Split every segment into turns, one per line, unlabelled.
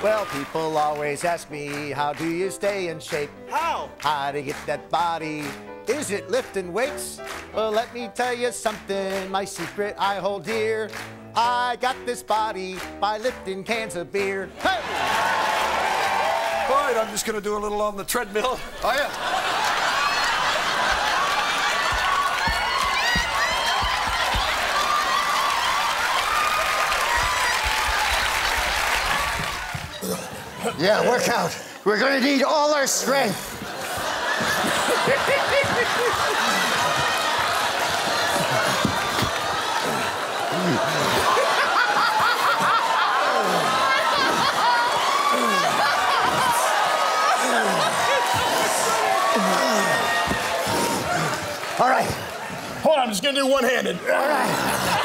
Well, people always ask me, how do you stay in shape?
How?
How to get that body? Is it lifting weights? Well, let me tell you something, my secret I hold dear. I got this body by lifting cans of beer. Hey!
All right, I'm just going to do a little on the treadmill.
Oh, yeah.
Yeah, workout. We're gonna need all our strength. All right.
Hold on, I'm just gonna do one-handed.
All right.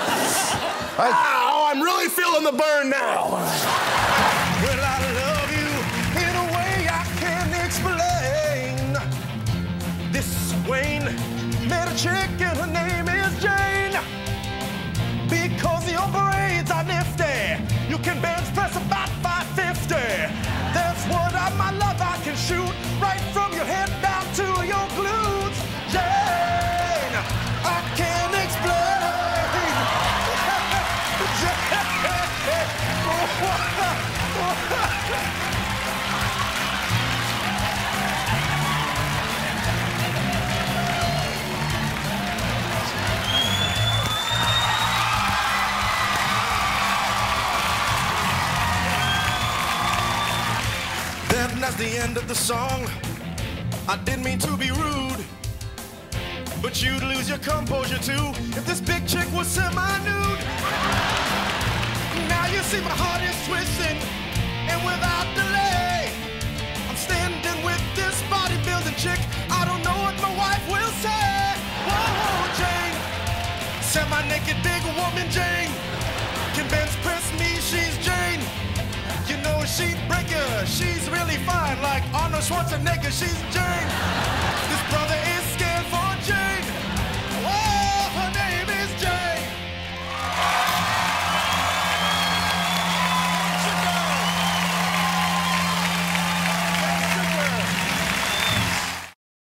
Ow, I'm really feeling the burn now.
Well, I love you in a way I can't explain. This Wayne met a chick and her name is Jane. Because your braids are nifty, you can bench press about 550. That's what my love I can shoot right from your head down to your glutes. Jane, I can't explain. Then that's the end of the song. I didn't mean to be rude, but you'd lose your composure too if this big chick was semi-nude. Now you see my heart is twisting, and without delay, I'm standing with this bodybuilding chick. I don't know what my wife will say. Whoa, Jane, semi-naked big woman Jane, can bench press me, she's Jane. You know she'd break her, she's really fine, like Arnold Schwarzenegger, she's Jane. This brother is